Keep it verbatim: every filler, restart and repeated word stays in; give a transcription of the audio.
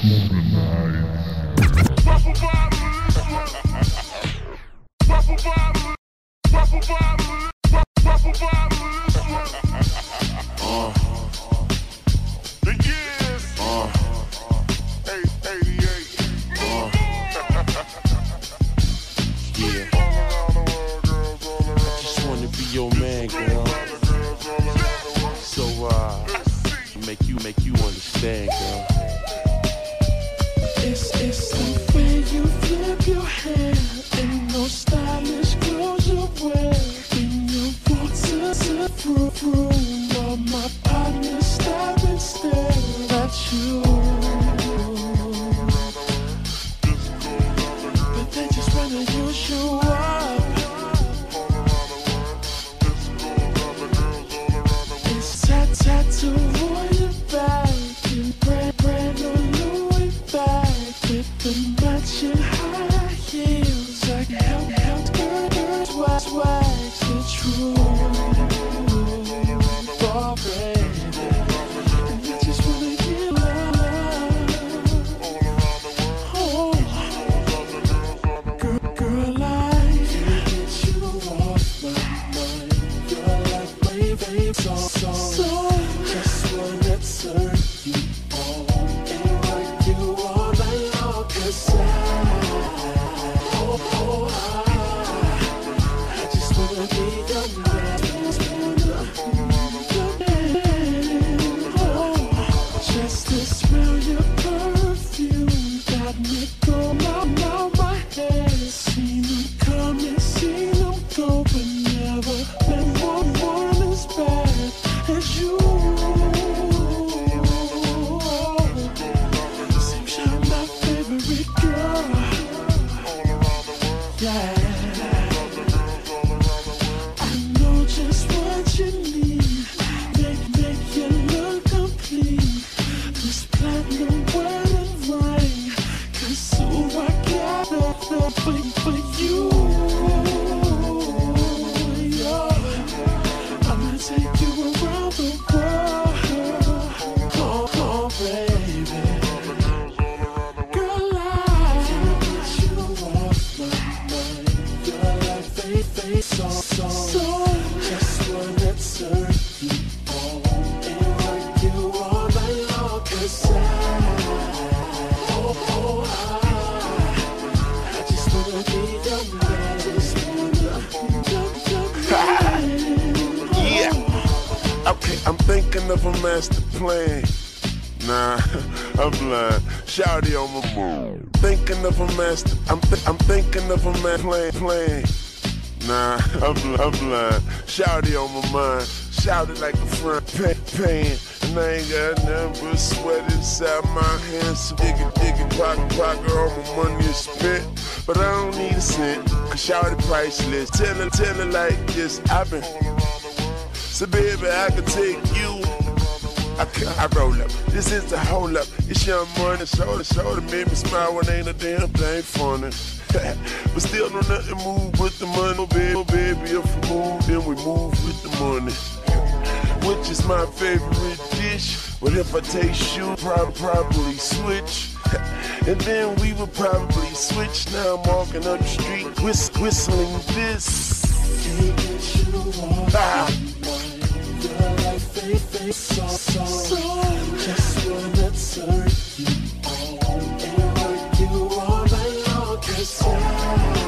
Of a master plan. Nah, I'm blind. Shawty on my move. Thinking of a master. I'm th I'm thinking of a man plan plan. Nah, I'm bl I'm blind. Shawty on my mind. Shouted like a front pain, pain. And I ain't got nothing but sweat inside my hands. So digging, digging, pocket, pocket, all my money is spent. But I don't need a cent. Cause shawty priceless. Tell her, tell her like this. I've been. So baby, I can take you. I, I roll up, this is the hold up. It's young money, shoulder, shoulder, made me smile when ain't a damn thing funny. But still don't nothing move with the money, baby, baby. If we move, then we move with the money. Which is my favorite dish. But if I taste you, prob probably switch. And then we would probably switch. Now I'm walking up the street, whist whistling this. Ah. So, so, so, just wanna turn you on and work you all night long, 'cause I